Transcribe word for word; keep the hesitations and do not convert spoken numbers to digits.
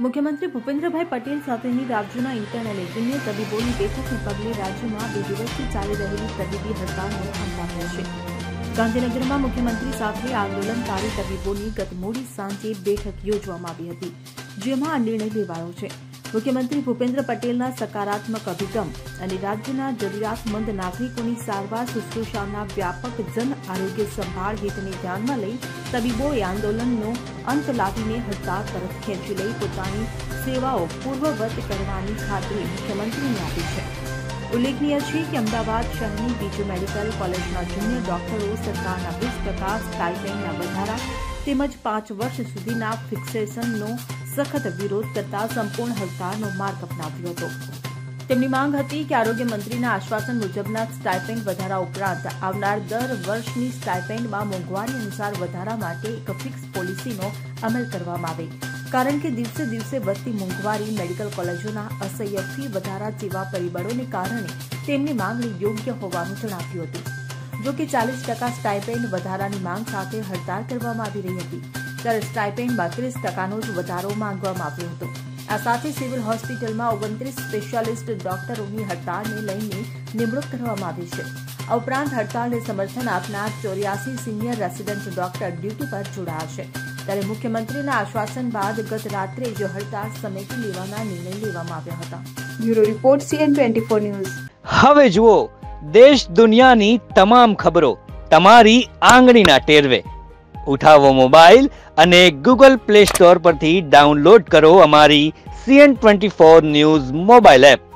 મુખ્યમંત્રી ભૂપેન્દ્રભાઈ પટેલ સાથેની રાજ્યના ઇન્ટર્ન અને જુનિયર તબીબોની બેઠકને પગલે રાજ્યમાં બે દિવસથી ચાલી રહેલી તબીબી હડતાળનો અંત આવ્યો છે. ગાંધીનગરમાં મુખ્યમંત્રી સાથે આંદોલનકારી તબીબોની ગત મોડી સાંજે બેઠક યોજવામાં આવી હતી, જેમાં આ નિર્ણય લેવાયો છે. મુખ્યમંત્રી ભૂપેન્દ્ર પટેલના સકારાત્મક અભિગમ અને રાજ્યના જરૂરિયાતમંદ નાગરિકોની સારવાર શુશ્રૂષાના વ્યાપક જન આરોગ્ય સંભાળ હિતને ધ્યાનમાં લઈ તબીબોએ આંદોલનનો અંત લાવીને હડતાળ તરફ ખેંચી લઈ પોતાની સેવાઓ પૂર્વવત કરવાની ખાતરી મુખ્યમંત્રીને આપી છે. ઉલ્લેખનીય છે કે અમદાવાદ શહેરની બીજી મેડિકલ કોલેજના જુનિયર ડોક્ટરો સરકારના વીસ ટકા સ્ટાઇપેન્ડના વધારા તેમજ પાંચ વર્ષ સુધીના ફિક્સેશનનો સખત વિરોધ કરતા સંપૂર્ણ હડતાળનો માર્ગ અપનાવ્યો હતો. તેમની માંગ હતી કે આરોગ્ય મંત્રીના આશ્વાસન મુજબના સ્ટાઇપેન્ડ વધારા ઉપરાંત આવનાર દર વર્ષની સ્ટાઇપેન્ડમાં મોંઘવારી અનુસાર વધારા માટે એક ફિક્સ પોલિસીનો અમલ કરવામાં આવે, કારણ કે દિવસે દિવસે વધતી મોંઘવારી, મેડિકલ કોલેજોના અસહ્ય ફી વધારા જેવા પરિબળોને કારણે તેમની માંગણી યોગ્ય હોવાનું જણાવ્યું હતું. જો કે ચાલીસ ટકા સ્ટાઇપેન્ડ વધારાની માંગ સાથે હડતાળ કરવામાં આવી રહી હતી, ત્યારે સ્ટાઇપેન્ડમાં ત્રીસ ટકાનો જ વધારો માંગવામાં આવ્યો હતો. આ સાથે સિવિલ હોસ્પિટલમાં ઓગણત્રીસ સ્પેશિયાલિસ્ટ ડોક્ટરોની હડતાળને લઈને નિમણૂક કરવામાં આવી છે. આ ઉપરાંત હડતાળને સમર્થન આપનાર ચોર્યાસી સિનિયર રેસિડેન્ટ ડોક્ટર ડ્યુટી પર જોડાયા છે. ત્યારે મુખ્યમંત્રીના આશ્વાસન બાદ ગત રાત્રે જ હડતાળ સમેટી લેવાના નિર્ણય લેવામાં આવ્યા હતા. Bureau report CN twenty four news. હવે જુઓ દેશ દુનિયાની તમામ ખબરો તમારી આંગળીના ટેરવે. ઉઠાવો મોબાઈલ અને ગૂગલ પ્લે સ્ટોર પરથી ડાઉનલોડ કરો અમારી CN twenty four news mobile app.